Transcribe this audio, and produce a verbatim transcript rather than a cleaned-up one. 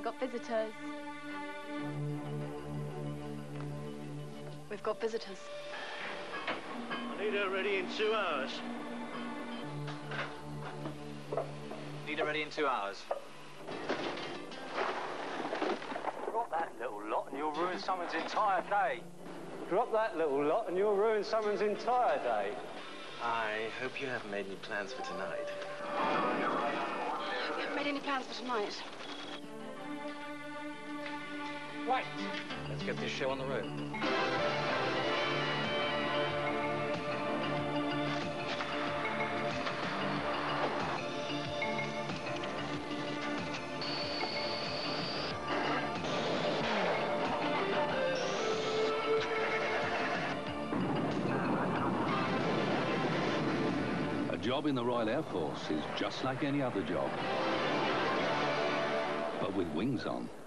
got visitors. We've got visitors. I need her ready in two hours. Need her ready in two hours. Drop that little lot and you'll ruin someone's entire day. Drop that little lot and you'll ruin someone's entire day. I hope you haven't made any plans for tonight. We haven't made any plans for tonight. Right, let's get this show on the road. A job in the Royal Air Force is just like any other job, but with wings on.